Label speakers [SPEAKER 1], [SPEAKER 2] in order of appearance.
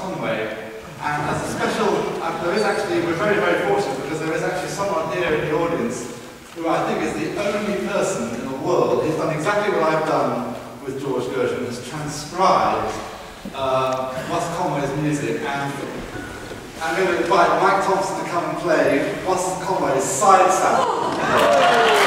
[SPEAKER 1] Conway. And as a special, there is actually, we're very, very fortunate because there is actually someone here in the audience who I think is the only person in the world who's done exactly what I've done with George Gershwin, has transcribed Russ Conway's music. And I'm going to invite Mike Thomson to come and play Russ Conway's Side Saddle.